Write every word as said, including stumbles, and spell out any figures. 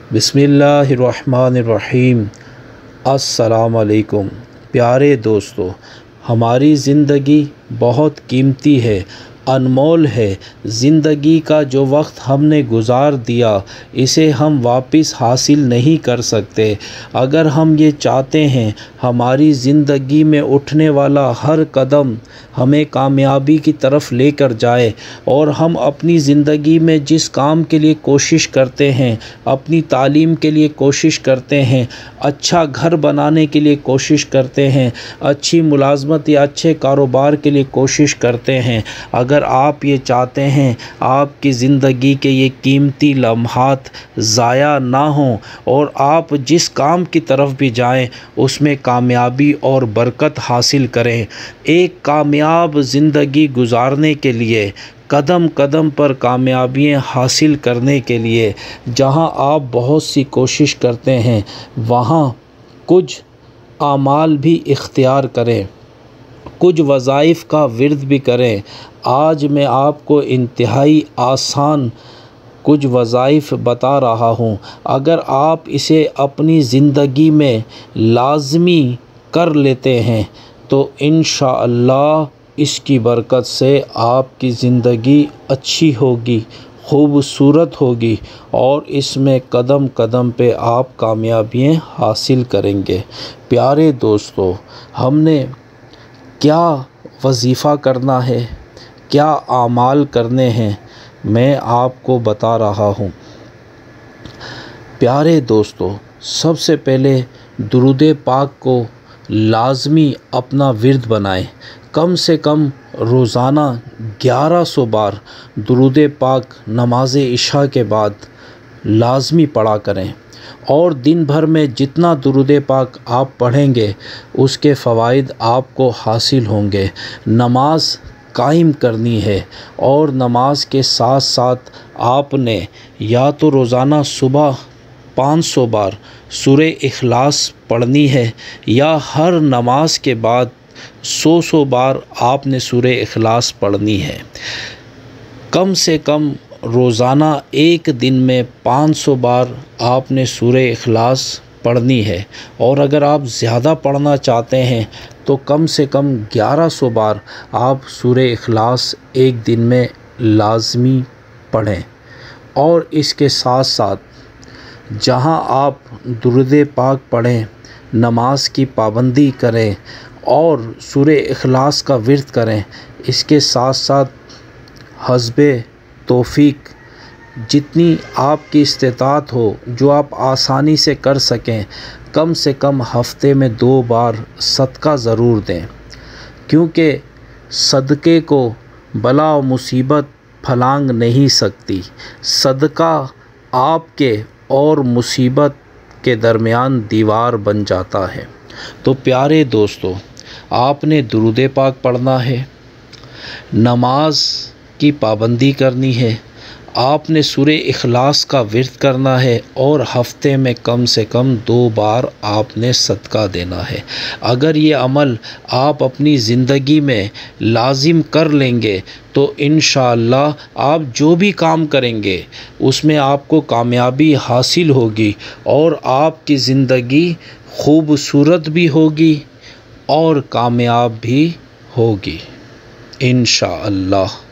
بسم اللہ الرحمن الرحیم۔ السلام علیکم پیارے دوستو، ہماری زندگی بہت قیمتی ہے، انمول ہے۔ زندگی کا جو وقت ہم نے گزار دیا اسے ہم واپس حاصل نہیں کر سکتے۔ اگر ہم یہ چاہتے ہیں ہماری زندگی میں اٹھنے والا ہر قدم ہمیں کامیابی کی طرف لے کر جائے، اور ہم اپنی زندگی میں جس کام کے لیے کوشش کرتے ہیں، اپنی تعلیم کے لیے کوشش کرتے ہیں، اچھا گھر بنانے کے لیے کوشش کرتے ہیں، اچھی ملازمت یا اچھے کاروبار کے لیے کوشش کرتے ہیں، اگر آپ یہ چاہتے ہیں آپ کی زندگی کے یہ قیمتی لمحات ضائع نہ ہوں اور آپ جس کام کی طرف بھی جائیں اس میں کامیابی اور برکت حاصل کریں، ایک کامیاب زندگی گزارنے کے لیے، قدم قدم پر کامیابیاں حاصل کرنے کے لیے، جہاں آپ بہت سی کوشش کرتے ہیں وہاں کچھ اعمال بھی اختیار کریں، کچھ وظائف کا ورد بھی کریں۔ آج میں آپ کو انتہائی آسان کچھ وظائف بتا رہا ہوں، اگر آپ اسے اپنی زندگی میں لازمی کر لیتے ہیں تو انشاءاللہ اس کی برکت سے آپ کی زندگی اچھی ہوگی، خوبصورت ہوگی، اور اس میں قدم قدم پہ آپ کامیابیاں حاصل کریں گے۔ پیارے دوستو، ہم نے کیا وظیفہ کرنا ہے، کیا اعمال کرنے ہیں، میں آپ کو بتا رہا ہوں۔ پیارے دوستو، سب سے پہلے درود پاک کو لازمی اپنا ورد بنائیں۔ کم سے کم روزانہ گیارہ سو بار درود پاک نماز عشاء کے بعد لازمی پڑھا کریں، اور دن بھر میں جتنا درود پاک آپ پڑھیں گے اس کے فوائد آپ کو حاصل ہوں گے۔ نماز قائم کرنی ہے، اور نماز کے ساتھ ساتھ آپ نے یا تو روزانہ صبح پانچ سو بار سورہ اخلاص پڑھنی ہے، یا ہر نماز کے بعد سو سو بار آپ نے سورہ اخلاص پڑھنی ہے۔ کم سے کم روزانہ ایک دن میں پانچ سو بار آپ نے سورہ اخلاص پڑھنی ہے، اور اگر آپ زیادہ پڑھنا چاہتے ہیں تو کم سے کم گیارہ سو بار آپ سورہ اخلاص ایک دن میں لازمی پڑھیں۔ اور اس کے ساتھ ساتھ جہاں آپ درود پاک پڑھیں، نماز کی پابندی کریں اور سورہ اخلاص کا ورد کریں، اس کے ساتھ ساتھ حسب توفیق جتنی آپ کی استطاعت ہو، جو آپ آسانی سے کر سکیں، کم سے کم ہفتے میں دو بار صدقہ ضرور دیں، کیونکہ صدقے کو بلا و مصیبت پھلانگ نہیں سکتی۔ صدقہ آپ کے اور مصیبت کے درمیان دیوار بن جاتا ہے۔ تو پیارے دوستو، آپ نے درود پاک پڑھنا ہے، نماز کی پابندی کرنی ہے، آپ نے سورہ اخلاص کا ورد کرنا ہے، اور ہفتے میں کم سے کم دو بار آپ نے صدقہ دینا ہے۔ اگر یہ عمل آپ اپنی زندگی میں لازم کر لیں گے تو انشاءاللہ آپ جو بھی کام کریں گے اس میں آپ کو کامیابی حاصل ہوگی، اور آپ کی زندگی خوبصورت بھی ہوگی اور کامیاب بھی ہوگی انشاءاللہ۔